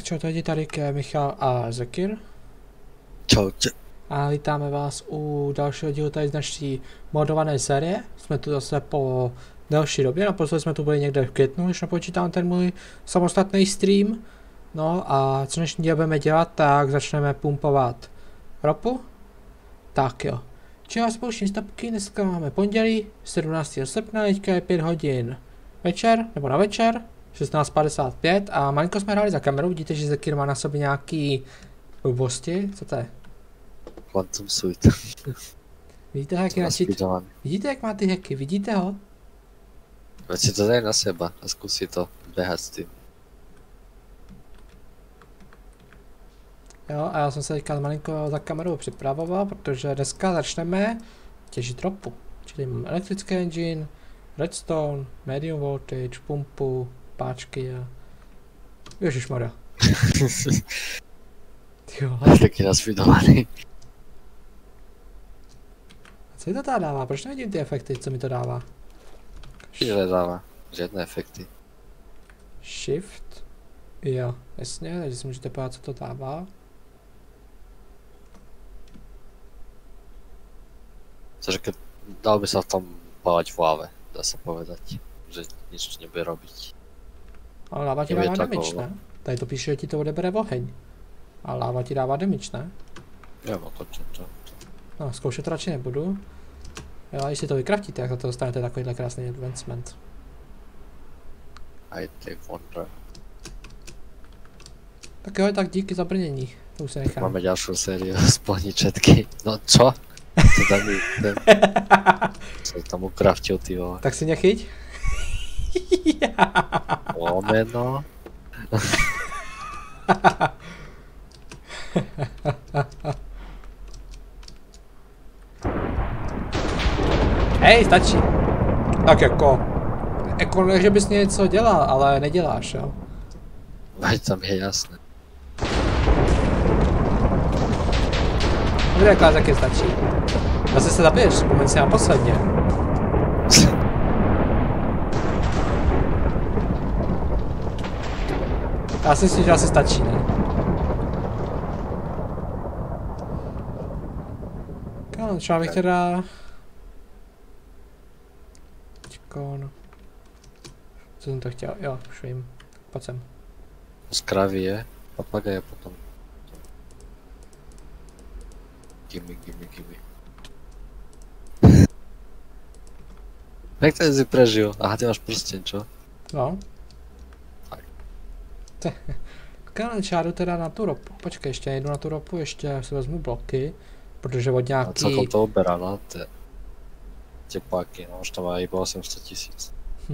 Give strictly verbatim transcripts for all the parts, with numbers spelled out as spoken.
čau, tady tady je Michal a Zekir. Čau, čau. A vítáme vás u dalšího dílu tady z naší modované série. Jsme tu zase po delší době, naposledy jsme tu byli někde v květnu, když napočítám ten můj samostatný stream. No a co dnešní díl budeme dělat, tak začneme pumpovat ropu. Tak jo. Čili vás pouštím stopky, dneska máme pondělí, sedmnáctého srpna, teďka je pět hodin večer, nebo na večer. šestnáct padesát pět a malinko jsme hráli za kamerou, vidíte, že Zekir má na sobě nějaký blbosti, co to je? Quantum Suite. Vidíte, jak je načít? Vidíte, jak má ty hacky, vidíte ho? Veď si to daj na seba a zkusí to běhat s tím. Jo, a já jsem se teďka malinko za kamerou připravoval, protože dneska začneme těžit ropu. Čili mám elektrický engine, redstone, medium voltage, pumpu, páčky a... Ježišmarja. Jo. Taky nasvidovaný. Co mi to tady dává? Proč nevidím ty efekty, co mi to dává? Že nedává žádné efekty. Shift. Jo, jasně, takže si můžete podívat, co to dává. Cože keď dal by sa v tom bavať v láve, dá sa povedať, že nič nebude robiť. Ale láva ti dává damage, ne? Tady to píše, že ti to odebere oheň. A láva ti dává damage, ne? Jo, no to, to, to. No, zkoušet radši nebudu. Jo, a když si to vykraftíte, jak za to dostanete takovýhle krásný advancement. I take wonder. Tak jo, tak díky za brnění. To už se nechám. Máme ďalšiu sériu splničetky. No čo? To tam mi ten... Co tam ukraftil, ty vole. Tak si nechyť. Lomeno. Hej, stačí. Tak jako... Jako ne, že bys něco dělal, ale neděláš, jo. Veď tam je jasné. Dobrý, jaká taky stačí. Zase se zabiješ, vzpomeň si na posledně. Já si myslím, že asi stačí, ne? Kámo, třeba bych teda... Čekon... Co jsem to chtěl? Jo, už vím. Pojď sem. Z kravy je, papagaje potom. Gimme, gimme, gimme. Jak ten si prežil? Aha, ty máš prsten, čo? No. Tak. Kámo, já jdu teda na tu ropu. Počkej, ještě nejdu na tu ropu, ještě si vezmu bloky. Protože od nějaký... A celkom to oberá, no, te... Tepáky, no, už tam má iba osm set tisíc.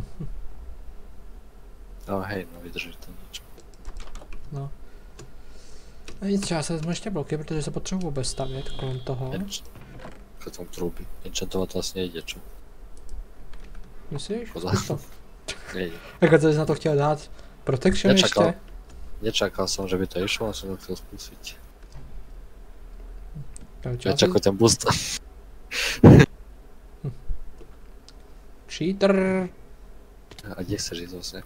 No hej, no vydrží to niečo. No. A nic, já se vezmu ještě bloky, protože se potřebuji vůbec stavět kolem toho. Enč... K tomu trúby. Enchantovat vlastně nejde, čo? Myslíš? Pozor. To. Nejde. Jako co jsi na to chtěl dát? Protection Nečakal. ještě? Nečakal som, že by to išlo, a som to chcel skúsiť. Ja Nečakal ten boost. Cheater. A kde chceš ísť vlastne?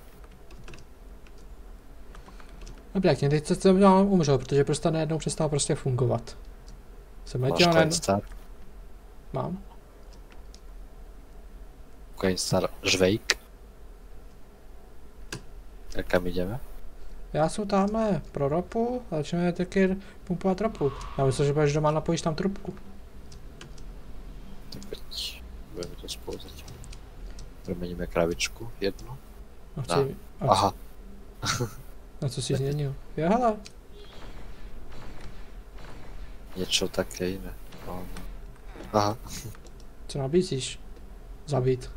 Dobrý, jak teď se jsem umřel, protože prostě najednou přestal prostě fungovat. Jsem Máš letěl najednou... Coinstar? Mám. Coinstar žvejk? A kam ideme? Já jsem tamhle pro ropu a začneme taky pumpovat ropu. Já myslím, že budeš doma, napojíš tam trubku. Tak veď, budeme to spolu zatím. Premeníme kravičku jednu. A Na. chci... a Aha. A co jsi změnil? Jo, hele. Niečo také iné. No. Aha. Co nabízíš? Zabít.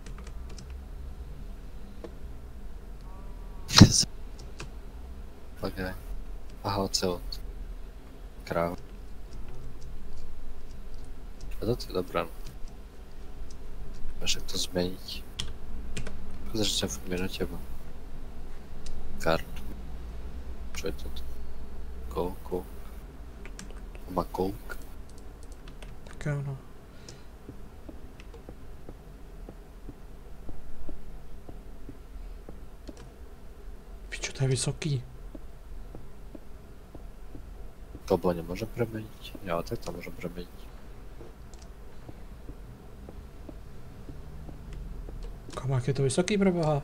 Okay. Aha, ocelot. Kráva. A toto je dobré. Máš to zmeniť. Začnem funguje na teba. Kartu. Čo je toto? Coke, coke. Má coke. Tak jo, no. to je vysoký. Kobo nie może przemienić? Ja, tak to może przemienić. Kam, jak je to vysoký pro boha?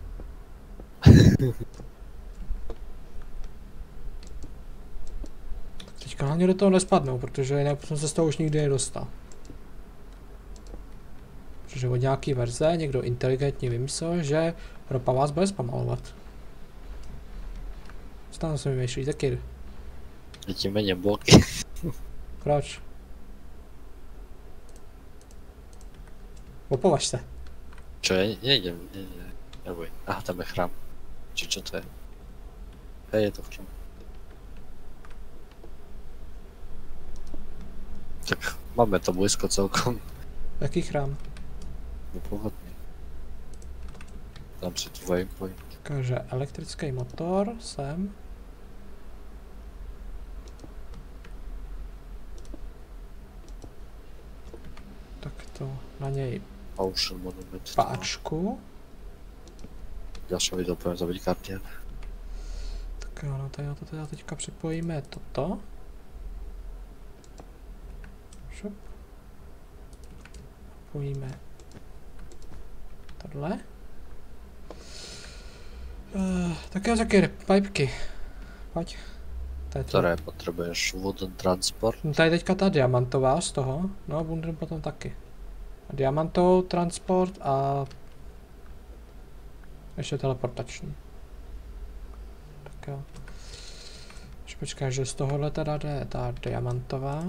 Teďka hlavně do toho nespadnou, protože jinak jsem se z toho už nikdy nedostal. Protože od nějaký verze někdo inteligentně vymyslel, že ropa vás bude zpomalovat. Co tam se vymýšlí, taky? Vidím méně bloky. Proč? Opovaž se. Čo, ja nejdem, ne, ne, neboj. Aha, tam je chrám. Či čo to je? Hej, je to v čom? Tak máme to blízko celkom. Jaký chrám? No pohodný. Dám si tu waypoint. Takže elektrický motor sem. Tak to na něj Ocean Monument. páčku. Ďalším video poviem zabiť kartier. Tak jo, no tady na to teda teďka připojíme toto. Šup. Pojíme tohle. Uh, tak jo, taky pipky. Pojď. Tady to. Ktoré potrebuješ wooden transport. No tady teďka ta diamantová z toho, no bunder potom taky. A diamantovou transport a ještě teleportační. Tak jo. Už počkej, že z tohohle teda jde ta diamantová.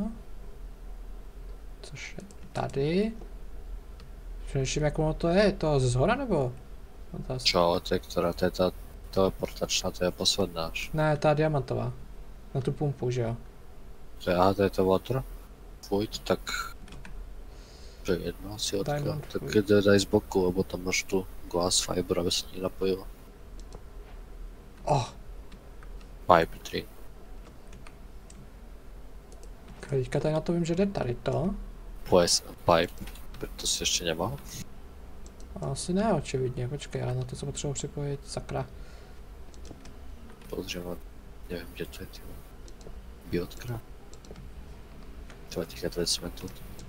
Což je tady. Přemýšlím, jak ono to je, je to z hora nebo? Čo, to je ktorá, to je tá teleportačná, to je posledná až. Ne, ta diamantová. Na tu pumpu, že jo? To je, aha, to je to water. Fluid, tak... To je jedno asi odkiaľ. Diamond Tak fluid. je daj z boku, lebo tam máš tu glass fiber, aby sa ti napojilo. Oh, Pipe tri. teďka tady na to vím, že jde tady to. Plus pipe, to si ještě nemohl. Asi ne, očividně, počkej, ale na to se potřebuji připojit, sakra. Pozriem, neviem, kde to je, ty vole. Biotkra. Třeba těch vezme tu.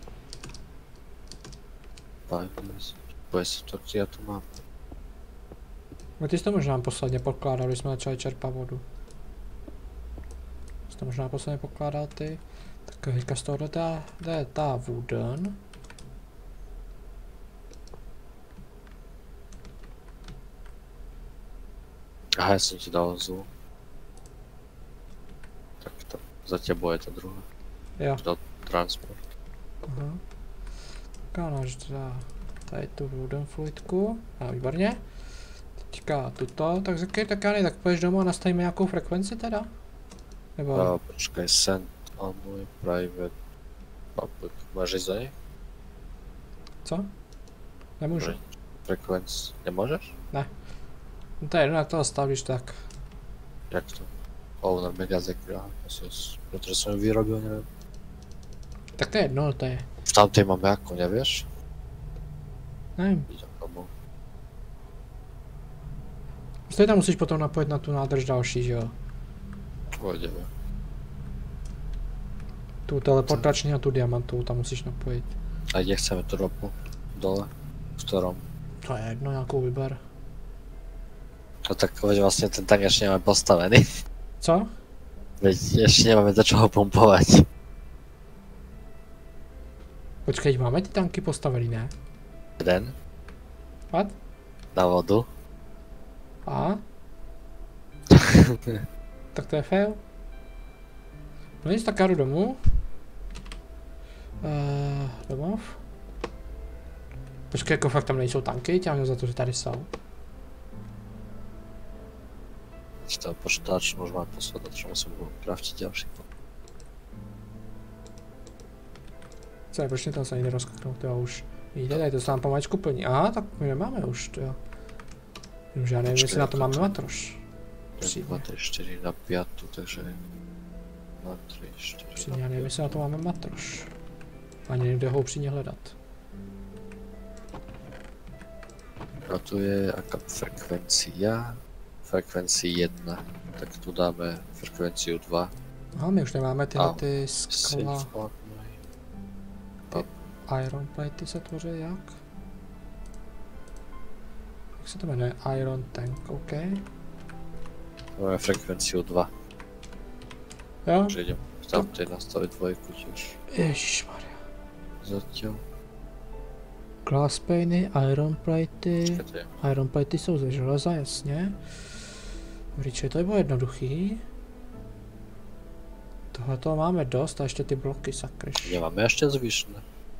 Pipe, plus, to já to mám. No ty jsi to možná posledně pokládal, když jsme začali čerpat vodu. Jsi to možná posledně pokládal ty. Tak teďka z tohohle ta, jde ta wooden. Aha, já jsem ti dal zlu. Tak to, za tebou je to druhé. Jo. Dal transport. Aha. Tak ano, že teda tady tu wooden fluidku. A výborně. Teďka tuto, tak zakej, tak já ne, tak půjdeš domů a nastavíme nějakou frekvenci teda? Nebo... A počkej, send on můj private public. Máš jít za něj? Co? Nemůžu. Frekvenci nemůžeš? No to je jedno, jak to nastavíš tak. Jak to? Owner Megazek, já, protože jsem ji vyrobil, nevím. Tak to je jedno, to je. V tamtej mám jako, nevíš? Nevím. Vidím tomu. Stejně tam musíš potom napojit na tu nádrž další, že jo? Půjdeme. Tu teleportační a tu diamantovou tam musíš napojit. A kde chceme tu ropu? Dole? V ktorom? To je jedno, nějakou vyber. No tak veď vlastně ten tank ještě nemáme postavený. Co? Veď ještě nemáme do čeho pumpovat. Počkej, máme ty tanky postavený, ne? Jeden? What? Na vodu? A? Tak to je fail. No nic, tak já jdu domů. Uh, domov. Počkej, jako fakt tam nejsou tanky, tě mám za to, že tady jsou. Či to počítač už máme posledať, že musím ho craftiť ďalší. Co je, proč mě tam se nejde rozkliknout, jo už. Jde, tady to se nám pomaličku plní. Aha, tak my nemáme už, to jo. Vím, že já nevím, jestli na to máme matroš. dva, tři, čtyři na piatu, takže... dva, tři, čtyři Upřímně, já nevím, jestli na to máme matroš. Ani nevím, kde ho upřímně hledat. A tu je aká frekvencia? Frekvencii jedna. Tak tu dáme frekvenciu dva. No, my už nemáme tyhle A, ty skla. Safe Ty iron platey se tvoří jak? Jak se to jmenuje? Iron tank, OK. Máme frekvenciu dva. Jo? Takže idem tam tej nastaviť dvojku tiež. Ježišmarja. Zatiaľ. Glass paney, iron platey. Počkajte. Iron platey jsou ze železa, jasně. Říče, to je bylo jednoduchý. Tohle toho máme dost a ještě ty bloky, sakryš. Nemáme ešte zvyšné.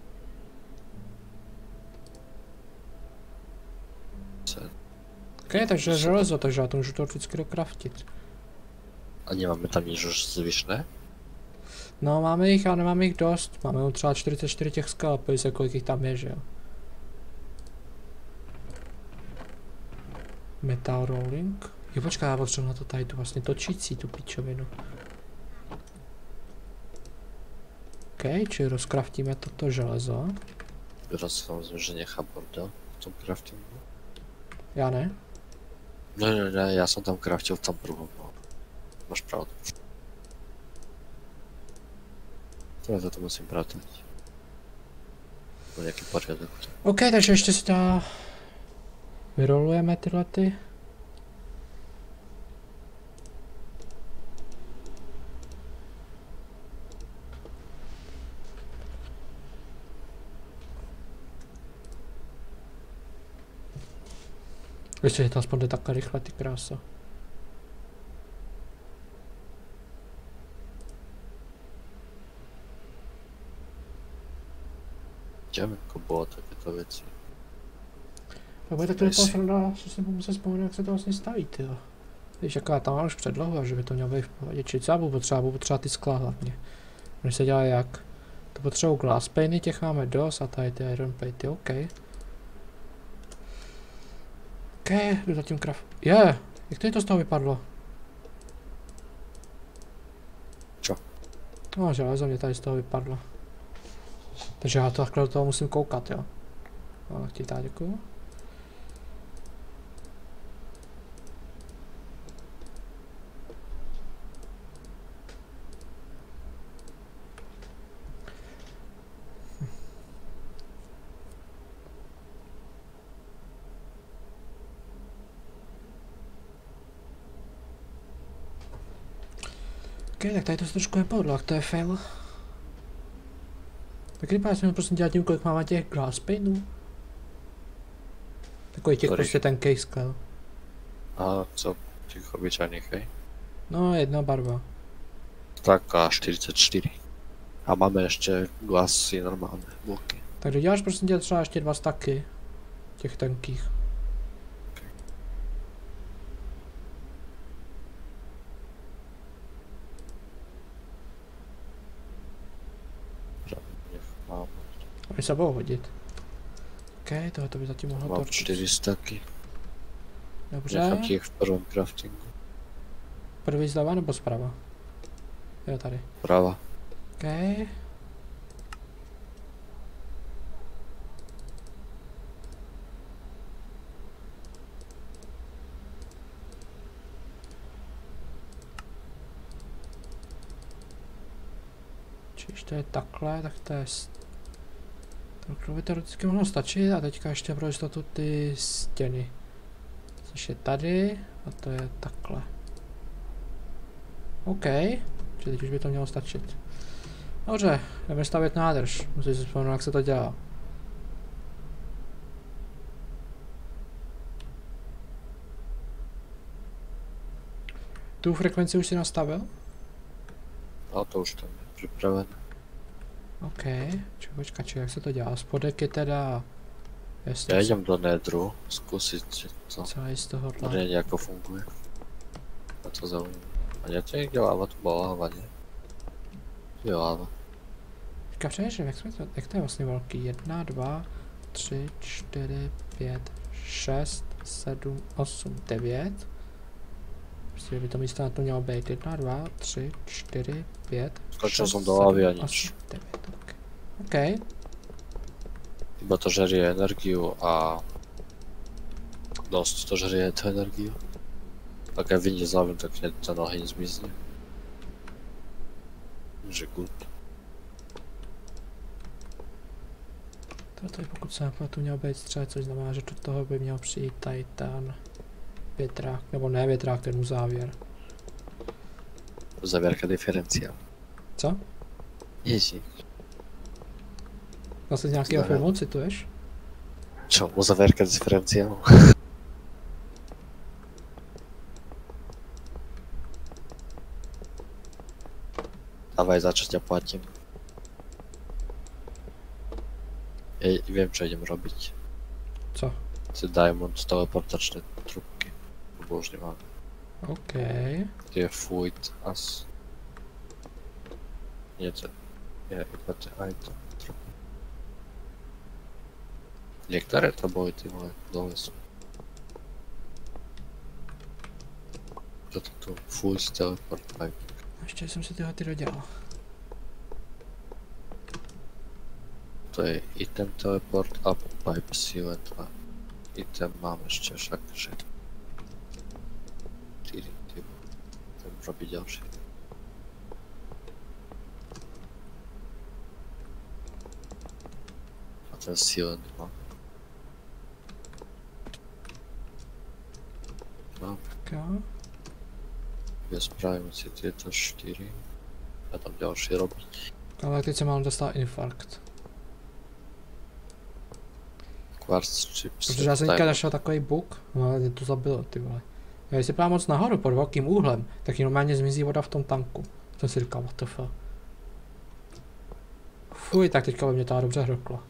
OK, takže železo, takže já to můžu to vždycky dokraftit. A nemáme tam nič už zvyšné? No, máme jich, ale nemáme jich dost. Máme jenom třeba čtyřicet čtyři těch skal, pojď se, kolik jich tam je, že jo. Metal rolling. Jo, počkej, já potřebuji na to tady tu vlastně točící, tu pičovinu. OK, čili rozkraftíme toto železo. Teraz samozrejme, že nechám bordel v tom craftingu. Já ne. No, no, no, ja som tam craftil v tom prvom, no. Máš pravdu. Teraz to musím pratať. Po nejaký poriadok. OK, takže ještě si to vyrolujeme tyhle ty. Ještě, že to aspoň jde takhle rychle, ty krása. Ďakujem, ako bolo takéto veci. A bude taky docela sranda, že si musím vzpomenout, jak se to vlastně staví, tyjo. Víš, jaká tam mám už předlohu a že by to mělo být v pohodě, či co já budu potřeba, budu potřeba ty skla hlavně. Oni se dělá jak? To potřebuji glass paney, těch máme dost a tady ty iron platey, OK. OK, jdu zatím krav. Je, yeah, jak to, to z toho vypadlo? Čo? No, železo mě tady z toho vypadlo. Takže já to takhle do toho musím koukat, jo. No, ti tak děkuju. OK, tak tady to se trošku nepohodlo, jak to je fail. Tak kdyby já jsem měl prostě dělat tím, kolik máme těch glass panů. Takový těch Ktorý? prostě tenkých skal. A co? Tých obyčajných, hej? No, jedna barva. Tak a štyridsaťštyri. A máme ešte glasy normálne, bloky. Tak doděláš prostě dělat třeba ještě dva staky. Těch tenkých. Mám, Oni se budou hodit. OK, tohle by zatím mohlo mám torčit. čtyři staky. Dobře. Nechám ti ich v prvom craftingu. První zleva nebo zprava? Jo, tady. Prava. OK. Čiž to je takhle, tak to je... Takhle by to vždycky mohlo stačit a teďka ještě pro jistotu ty stěny. Což je tady a to je takhle. OK, čili teď už by to mělo stačit. Dobře, jdeme stavět nádrž. Musím si vzpomenout, jak se to dělá. Tu frekvenci už si nastavil? A to už tam je připravené. OK, čo, počkat, čo, jak se to dělá? Spodek je teda... Jestli Ja idem do nedru skúsiť, či to celý z tohohle. zrejme ako funguje. A to zaujímavé. A nie to niekde láva, to bola láva, nie? Tu je láva. Teďka přemýšlím, jak, jsme to, jak to je vlastně velký? Jedna, dva, tři, čtyři, pět, šest, sedm, osm, devět. Prostě by to místo na to mělo být. Jedna, dva, tři, čtyři, pět, Skočil šest, som do lávy a sedm, nič. osm, devět. OK. OK. Iba to žerie energiu a... Dosť to žerie tú energiu. Ak aj vyjde z lávy, tak hneď ten oheň zmizne. Že good. Toto je, pokud se nepletu, měl být střed, což znamená, že do toho by měl přijít tady ten větrák, nebo ne větrák, ten uzávěr. Uzávěrka diferenciál. Co? Ježíš. Zase z nějakého filmu cituješ? Čo, uzávěrka diferenciálu? Dávaj, za čo ťa platím. Ja viem, čo idem robiť. Co? Ty Diamond teleportačné trubky. Lebo už nemám. OK. Tie Fluid As. Nie to. Je iba tie aj to trubky. Niektoré to boli, ty vole, dole sú. Toto tu Fluid Teleport Pipe. Ještě jsem si tyhle ty dodělal. To je item teleport a pipe sealant a item mám ešte však, že štyri, ty budem robiť ďalšie. A ten sealant mám. Mám. Okay. Ja spravím si tieto štyri a tam ďalšie robiť. Ale teď se mám dostat infarkt. Quartz chips. Protože já jsem teďka našel takový bug, no ale mě to zabilo, ty vole. Já když se právě moc nahoru pod velkým úhlem, tak ji normálně zmizí voda v tom tanku. Jsem si říkal, what the fuck. Fuj, tak teďka by mě to dobře hroklo.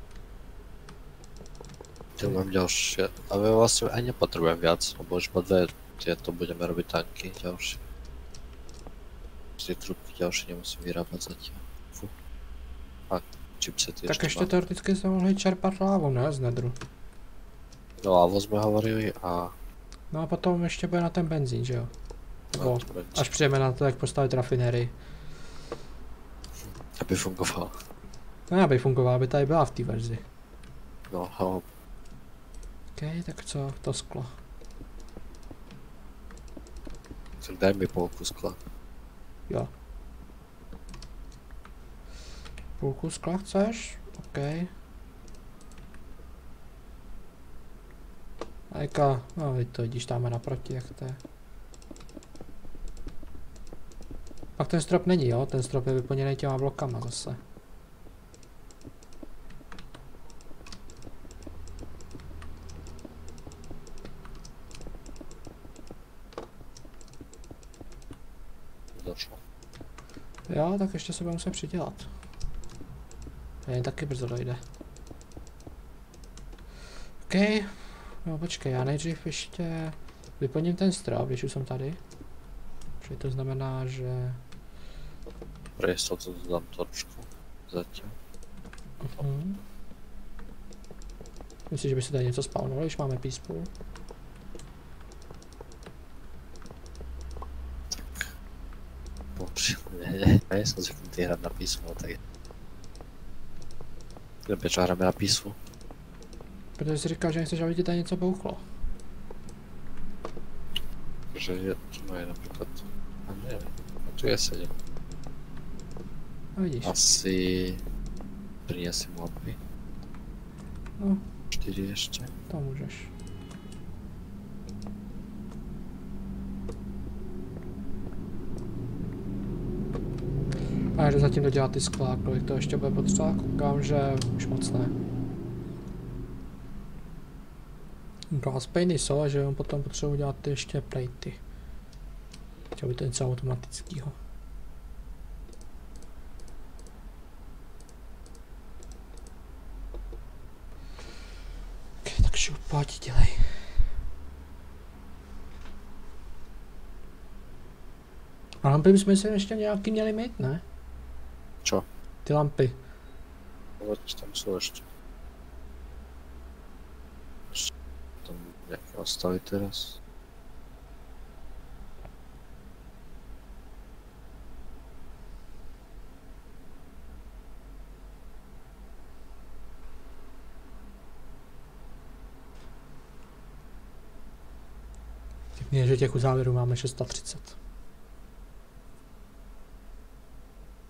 Tu mám ďalšie, ale vlastne aj nepotrebujem viac, lebo už po dve tieto budeme robiť tanky ďalšie. Tie trubky ďalšie nemusím vyrábať zatiaľ. Fú. A chipsety Tak ešte ještě mám. teoreticky se mohli čerpat lávu, ne? Z nedru. No lávu sme hovorili a... No a potom ještě bude na ten benzín, že jo? Nebo No, to bude- až přijeme na to, jak postavit rafinerii. aby fungoval. No aby fungovala, aby tady byla v té verzi. No, ho, OK, tak co? To sklo. tak daj mi polku skla. Jo. Půlku skla chceš? OK. A jaka, no teď to vidíš, tam naproti, jak to je. Pak ten strop není, jo? Ten strop je vyplněný těma blokama zase. Došlo. Jo, tak ještě se budeme muset přidělat. Jen taky brzo dojde. OK. No počkej, já nejdřív ještě vyplním ten strop, když už jsem tady. Protože to znamená, že... Pre istotu dám torčku. Zatiaľ. Uh-huh. Myslíš, že by se tady něco spawnovalo, když máme peaceful? Bože, ne, ne, ne, som zvyknutý hrať na písmo, tak... Prečo hráme na písmu? Protože jsi říkal, že nechceš, aby ti tady něco bouchlo. Že je, čo má je napríklad... A ne, a tu je sedem. No vidíš. Asi... Priniesem lampy. No, štyri ešte. to můžeš. A já jdu zatím dodělat ty skla, kolik to ještě bude potřeba, koukám, že už moc ne. Glasspaney jsou, že on potom potřebuji udělat ty ještě platey. Chtěl by to něco automatického. Ok, takže uplatí dělej. A lampy bychom si ještě nějaký měli mít, ne? Čo? Ty lampy. Poď, tam sú ešte. Ešte tam nejaké ostavy teraz. Mě, že těch uzávěrů máme šest set třicet.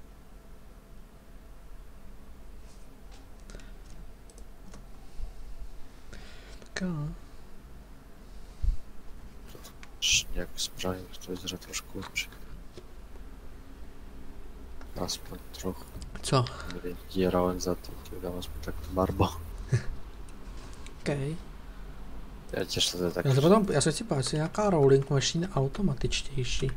Tak jo. Nějak správně to vyzerá trošku lepší. Aspoň trochu. Co? Díra len za to, ty dám aspoň takto barbo. Okay. Já těž to je tak. Já se potom, já se chci pát, je nějaká rolling machine automatičtější.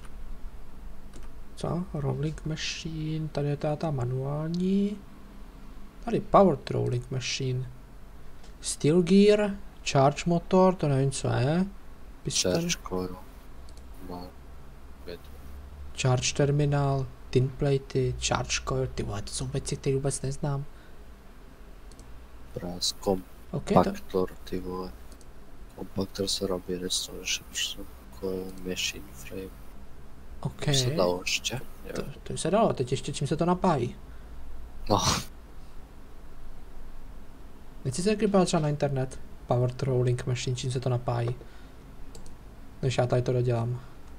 Co? Rolling machine, tady je ta, ta manuální. Tady powered rolling machine. Steel gear, charge motor, to nevím co je. Charge coil. No. Charge terminal, tin platey, charge coil, ty vole, to jsou věci, které vůbec neznám. Prás, Okay, kompaktor, to... ty vole. Kompaktor se robí restoration coil, machine frame. OK. To se dalo ještě? To, to se dalo, teď ještě čím se to napájí. No. Nechci se kliknout třeba na internet. Powered rolling machine, čím se to napájí. Než já tady to dodělám.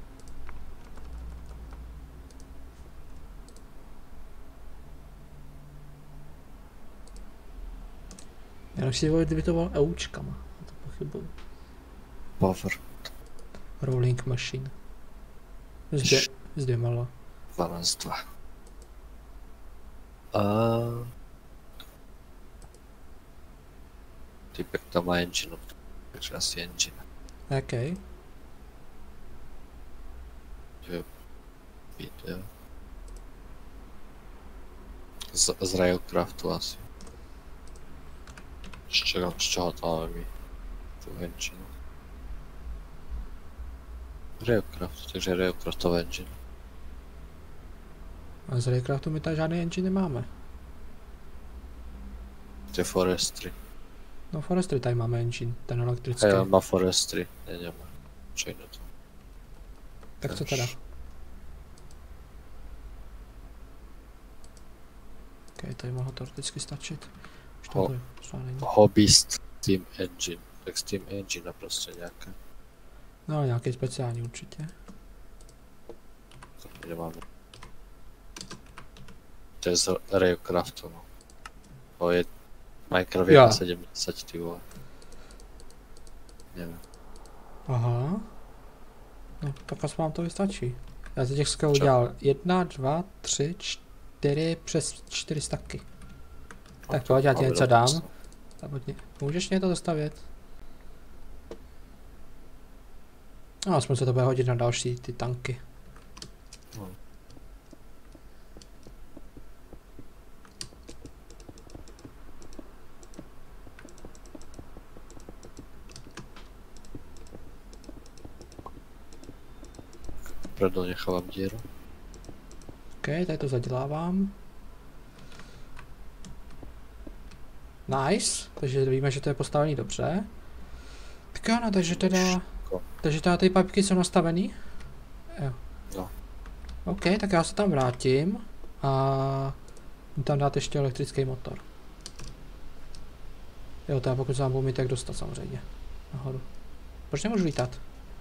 Já si volit, kdyby to bylo eučkama. To pochybuju. Power. Rolling machine. Zde, zde malo. dvanáct dva. A... Typek tam má engine, takže asi engine. OK. Je video. Z, z Railcraftu asi. Z čeho, z čeho to máme my? Tu engine. Railcraft, takže Railcraftové engine. A z Railcraftu my tady žádný engine nemáme. To je Forestry. No Forestry tady máme engine, ten elektrický. Hej, má Forestry, ne, nemá. Čo jiné to? Tak co teda? Ok, tady mohlo teoreticky stačit. Už to Ho není. Hobbyist Steam Engine. Tak Steam Engine prostě nějaké. No nějaký speciální určitě. To nemáme. To je z Railcraftu, no. To je Minecraft jedna sedmdesát, ty vole. Nevím. Aha. No tak asi vám to vystačí. Já si těch skvěl udělal jedna, dva, tři, čtyři, přes čtyři staky. No, tak pojď, já ti něco dám. Můžeš mě to dostavět? No, aspoň se to bude hodit na další ty tanky. No. Proto nechávám díru. OK, tady to zadělávám. Nice, takže víme, že to je postavený dobře. Tak jo, no, takže teda... Takže teda ty pipky jsou nastavený? Jo. No. OK, tak já se tam vrátím a tam dát ještě elektrický motor. Jo, to já pokud se vám budu mít jak dostat samozřejmě. Nahoru. Proč nemůžu lítat?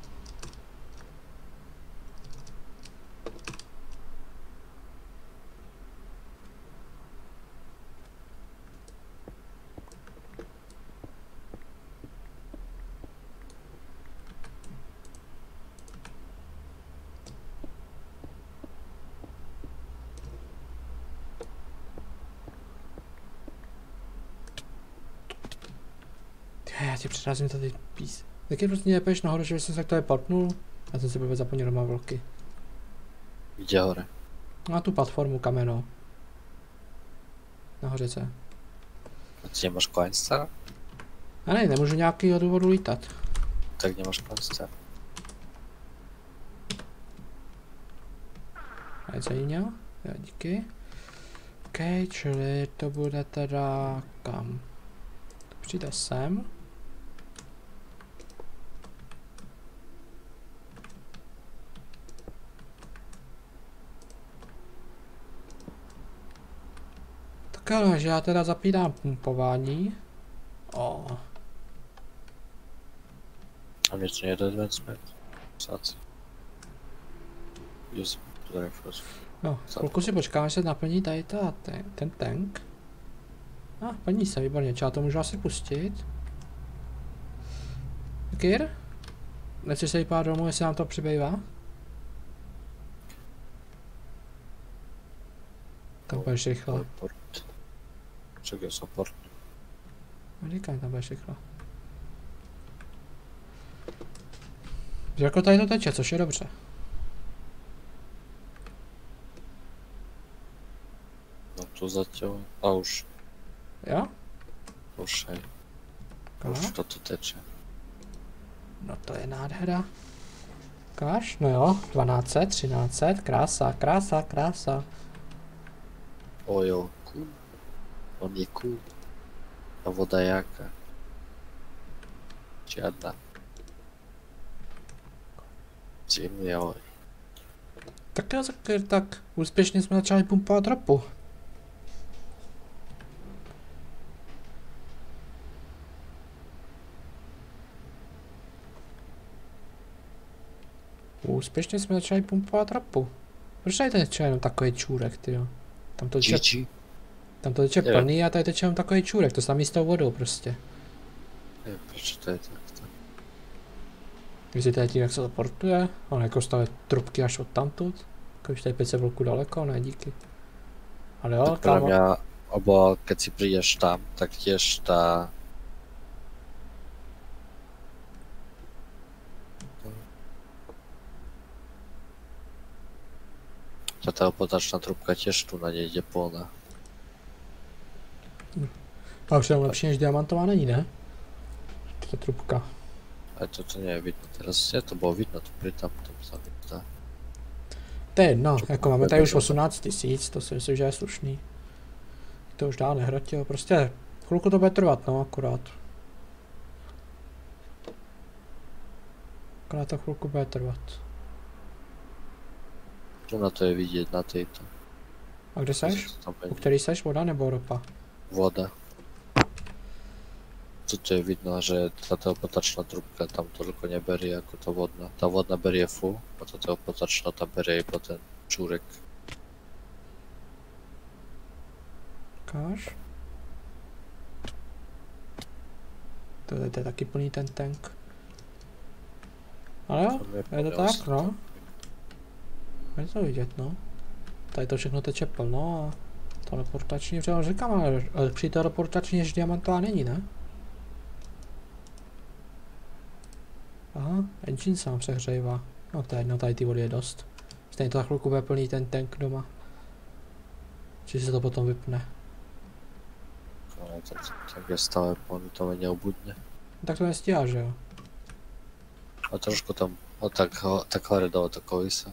Já ti předrazím tady pís. Taky prostě nepůjdeš nahoru, že jsem se k tobě portnul. Já jsem si vůbec zapomněl doma vlky. Jde hore. Na tu platformu kamenou. Nahoře se. A ty nemáš Coinstar? A ne, nemůžu nějakýho důvodu lítat. Tak nemáš Coinstar. A co jí měl? Jo, díky. OK, čili to bude teda kam? To přijde sem. Tak ale, že já teda zapínám pumpování. O. A mě to nejde advancement. Sáci. Use reinforce. No, chvilku si počkám, až se naplní tady ta, ten, ten tank. A, ah, plní se, výborně, já to můžu asi pustit. Sekir? Nechceš se jít pát domů, jestli nám to přibývá? Tam budeš rychle. Support. Čekaj, support. Říkám, tam budeš rychle. Jako tady to teče, což je dobře. No to zatím, a už, Jo? už hej. Aha. Už to tu teče. No to je nádhera. Ukáž? No jo, dvanáct set, třináct set, krása, krása, krása. O jo, cool. On je cool. A voda jaká? Žiadna. Zimný, ahoj. Tak jo, Sekir, tak úspěšně jsme začali pumpovat ropu. Úspěšně jsme začali pumpovat ropu. Proč tady teče jenom takový čůrek, tyjo? Tam to teče, G G. tam to teče Jo. plný a tady teče jenom takový čůrek, to samý s tou vodou prostě. Nevím, proč to je takto. Jestli tady tím, jak se to portuje, on jako stavit trubky až od tamtud. Jako už tady pět set bloků daleko, ne díky. Ale jo, Tak podľa kámo, mňa, alebo keď si prídeš tam, tak tiež tá... Tá teleportačná trubka tiež tu na nej ide plná. a už je lepší než diamantová není, ne? To je trubka. Aj toto nie je vidno teraz, je to bolo vidno tu pri tam, tom sa mi zdá. To je jedno, Čo jako to máme bude tady už dobré? osmnáct tisíc, to si myslím, že je slušný. To už dál nehrotil, prostě chvilku to bude trvat, no akorát. Akorát to chvilku bude trvat. Tu na to je vidieť, na tejto. A kde seš? Tam U je který seš, voda nebo ropa? voda. Tuto je vidno, že tá teleportačná trubka tam toľko neberie ako tá vodná. Tá vodná berie full, a tá teleportačná tam berie iba ten čúrek. Ukáž. To je, to je taky plný ten tank. Ale jo, Tam je to plný tak, osm. no. Je to vidět, no. Tady to všechno teče plno a teleportační, třeba říkám, ale, ale při teleportační než diamantová není, ne? Aha, engine sám se hřejvá. No to je jedno, tady ty vody je dost. Stejně to za chvilku bude plný ten tank doma. Či se to potom vypne. Ale tak, tak je stále plný, to mi neubudne. Tak to nestíhá, že jo? A trošku tam, a tak, ho- tak hore dole to kolísa.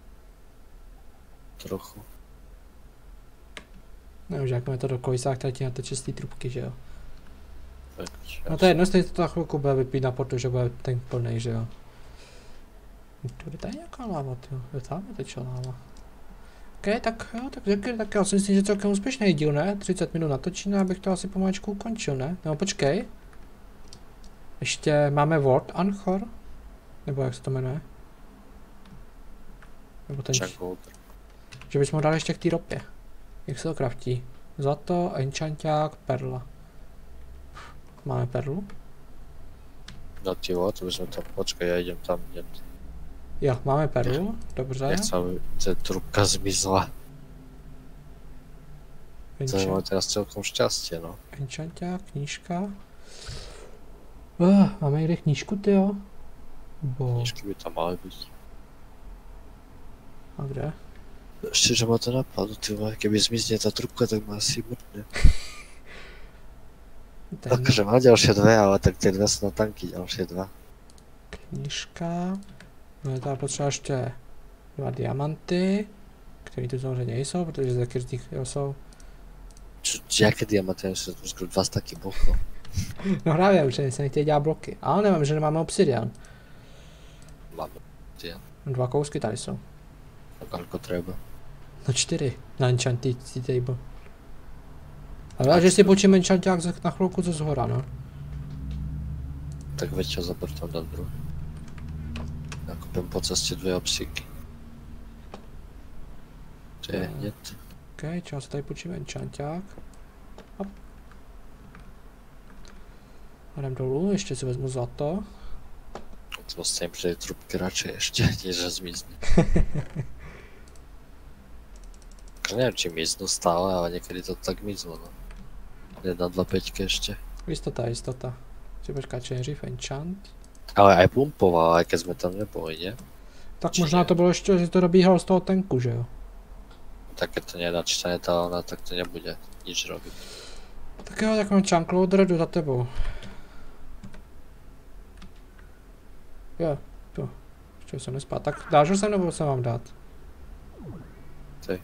Trochu. Nevím, že jak máme to do kolísák, tady ti nateče z té trubky, že jo? Tak, No to je jedno, stejně to za chvilku bude vypínat, protože bude tank plný, že jo? Tady tady je nějaká láva, tyjo, jo, tam je teče láva. Ok, tak jo, tak řekl, tak já si myslím, že celkem úspěšný díl, ne? třicet minut natočíme, abych to asi pomaličku ukončil, ne? No počkej. Ještě máme World Anchor? Nebo jak se to jmenuje? Nebo ten, Jungle. že bychom ho dali ještě k té ropě. Jak se to kraftí? Zlato, enchanták, perla. Máme perlu? No ty vole, to by sme tam, počkaj, ja idem tam, idem. Jo, máme perlu, dobře. Nechcem, aby tá trubka zmizla. To Enchant- máme teraz celkom šťastie, no. Enchanták, knížka. Uh, máme někde knížku, tyjo? Bo... Knižky by tam mali byť. A kde? Ešte, že ma to napadlo, ty vole, keby zmizne tá trubka, tak ma asi mrtne. Ten Takže mám ďalšie dve, ale tak tie dve sú na tanky, ďalšie dva. knížka. No je tady potřeba ještě dva diamanty, které tu samozřejmě nejsou, protože za každých jsou. Čo, jaké diamanty, ja som skoro dva staky blokov. No hravě, už se nechtějí dělat bloky. Ale nevím, že nemáme obsidian. Máme tie, Dva kousky tady jsou. koľko treba. No čtyři. Na enchanty table. Ale že si počím enchanták za- na chvilku ze zhora, no. Tak veď ho zaber tam na druhý. Nakúpim po ceste dve obsíky. To je hneď. Ok, čas se tady počím enchanták. Hop. A jdem dolů, ještě si vezmu zlato. Zostajem przy tej trubki raczej jeszcze, niż że zmiznie. Nie wiem, czy miznu stałe, ale niekiedy to tak mizło, no. Jedna dla peťky ještě. Istota, istota. Či počkáte, nejdřív enchant. Ale aj pumpoval, aj keď sme tam neboli, nie? Tak Či možná ne? to bylo ještě, že to dobíhalo z toho tanku, že jo? Tak keď to nie je načítané talona, tak to nebude nič robiť. Tak jo, tak mám chunkloader, jdu za tebou. Jo, tu. Ještě jsem nespát. Tak dáš ho sem nebo se mám dát? Ty.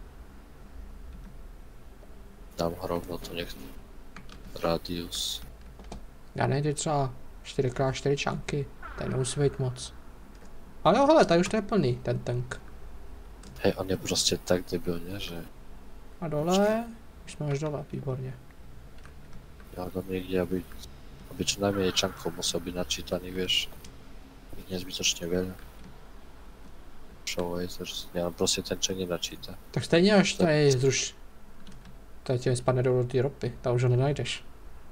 Dám ho rovno to nech... Radius. Já nejde třeba čtyři krát čtyři čanky. Tady nemusí být moc. Ale jo, hele, tady už to je plný, ten tank. Hej, on je prostě tak debilně, že... A dole, už jsme až dole, výborně. Ja tam niekde, aby... Aby čo najmenej čankov musel byť načítaný, vieš. Ich nezbytočne veľa. Showwazers. Ja prostě ten čank nenačíta. Tak stejně až tady zruš. Tady tě spadne dolů do té ropy, tam už ho nenajdeš.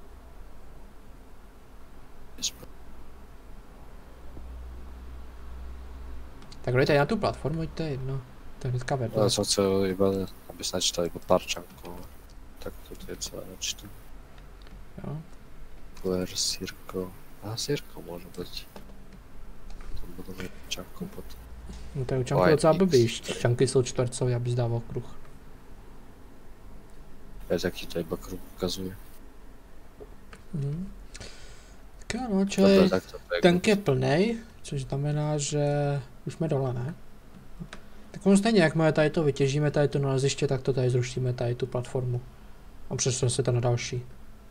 Tak dojďte na tu platformu, to je jedno. To je hnedka vedle. Ale som chcel iba, aby sa načítal iba pár čankov. Tak toto je celé načítané. Jo. Puer, Sirko. A Sirko môže byť. Tam budú mít čankov potom. No to je u čanky Oj, docela X. blbý, čanky jsou čtvercové, abys dával kruh. Vieš, aký to iba kruh ukazuje. Mhm. Tak jo, no, Toto čili je takto, to je tank je plnej, což znamená, že už jsme dole, ne? Tak on stejně, jakmile tady to vytěžíme, tady to naleziště, tak to tady zrušíme, tady tu platformu. A přesuneme se to na další.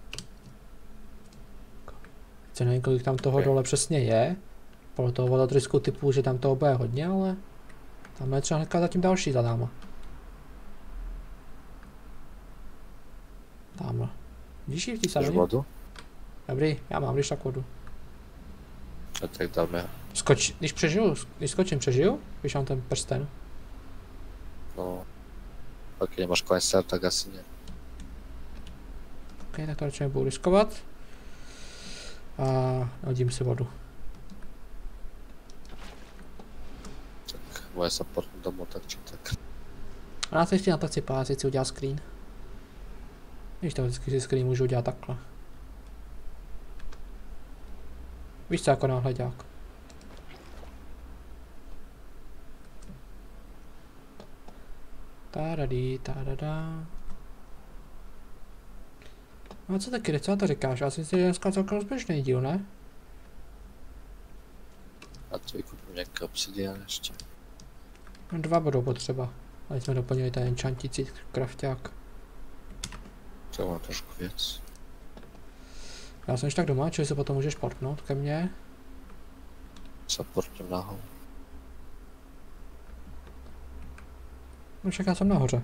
Chci nevím, kolik tam toho Ok. dole přesně je. Podle toho vodotrysku typu, že tam toho bude hodně, ale tam je třeba hnedka zatím další za náma. Tamhle. Vidíš ji v té Chceš saloně? vodu? Dobrý, já mám když tak vodu. A tak dáme, Skoč, když přežiju, když skočím, přežiju? Když mám ten prsten. no... Ak nemáš coinster, tak asi nie. Ok, tak to radši nebudu riskovat. A hodím si vodu. Tak moje support domů, tak či tak. A na to ještě na to chci pát, si udělat screen. Víš, to vždycky si screen můžu udělat takhle. Víš co, jako náhledák. Tadadí, tadada. No a co taky, co na to říkáš? Asi si dneska celkem úspěšný díl, ne? A to vykupím nějaký obsidian ještě. No dva budou potřeba. Ale jsme doplnili ten enchantící krafťák. To mám trošku věc. Já jsem ještě tak doma, čili se potom můžeš portnout ke mně. Supportním nahou. No však já jsem nahoře.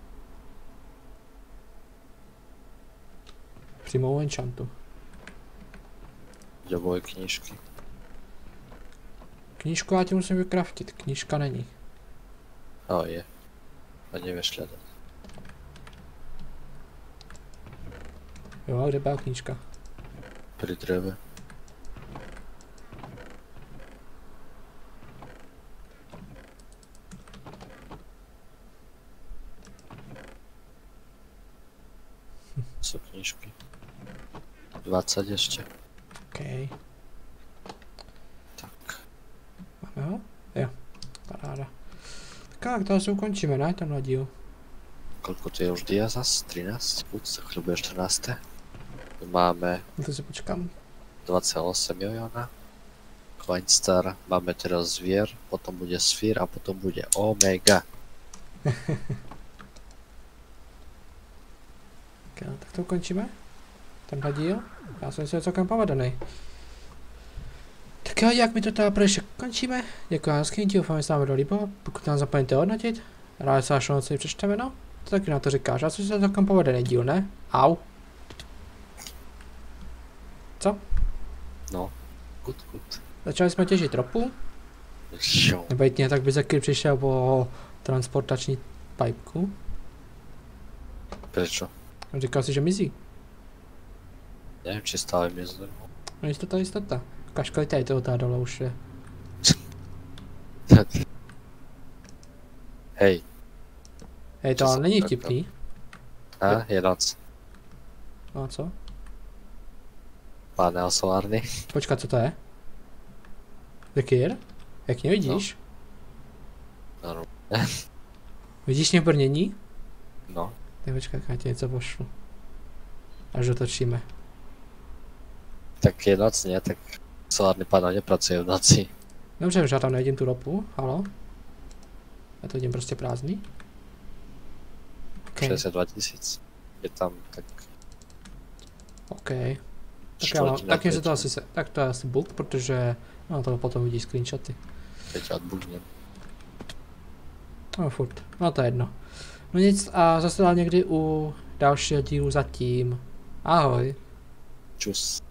Přímo u enchantu. Děbové knížky. Knížku já ti musím vykraftit, knížka není. A je. A nevieš hľadať. Jo, a kde byla knížka? Pri dreve. Sú knížky. dvadsať ešte. OK. Tak. Máme ho? Jo, paráda. Tak, to asi ukončíme, ne, tenhle díl. Koľko to je už dia zas? trinásť? Buď sa chvíľu bude štrnásť. Máme No to si počkám. dva celé osem milióna. Coinstar, máme teraz zvier, potom bude Sphere a potom bude Omega. Okay, tak to ukončíme. Tenhle díl. Já jsem si celkem povedený. Tak jo, jak mi to teda pro dnešek končíme. Děkuji vám za skvělý, doufám, že se vám to líbilo. Pokud nám zapomeňte hodnotit, rád se až noci přečteme, no. To taky na to říkáš, já jsem si celkem povedený díl, ne? Au. Co? No, good, good. Začali jsme těžit ropu. Jo. Nebejtně, tak by Zakir přišel po transportační pipku. Prečo? Říkal si, že mizí. Neviem, či stále miznú. No jistota, jistota. Ukaž, kolik tady toho tady dole už je. Hej. Hej, to Co ale jsem není řekl? vtipný. A, je noc. No a co? Panel solárny. Počkat, co to je? Dekýr? Jak mě vidíš? No. Vidíš mě brnění? No. Tak počkat, já ti něco pošlu. Až dotočíme. Tak je noc, ne? Tak solárny panel nepracuje v noci. Dobře, už já tam nevidím tu ropu, halo? Já to vidím prostě prázdný. Okay. šedesát dva tisíc. Je tam tak... OK. Tak, já mám, tak, se to asi se, tak to je asi bug, protože no to potom vidí screenshoty. Teď odbugnem. No furt, no to je jedno. No nic a zase dál někdy u dalšího dílu zatím. Ahoj. Čus.